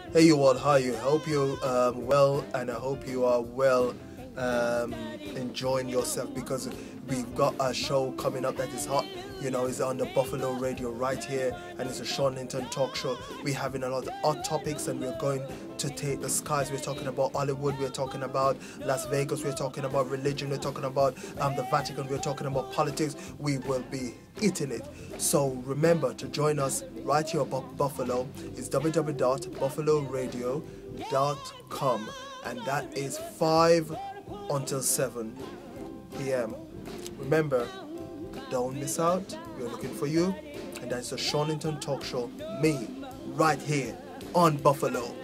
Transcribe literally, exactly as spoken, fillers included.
Hey you all, how are you? I hope you're um, well, and I hope you are well, um, enjoying yourself, because we've got a show coming up that is hot. You know, it's on the Buffalo Radio right here, and it's a Sean Linton talk show. We're having a lot of hot topics, and we're going to take the skies. We're talking about Hollywood, we're talking about Las Vegas, we're talking about religion, we're talking about um, the Vatican, we're talking about politics. We will be eating it. So remember to join us right here at Buffalo. It's w w w dot buffalo radio dot com, and that is five until seven p m Remember, don't miss out. We're looking for you, and that's the Sean Linton talk show, me, right here on Buffalo.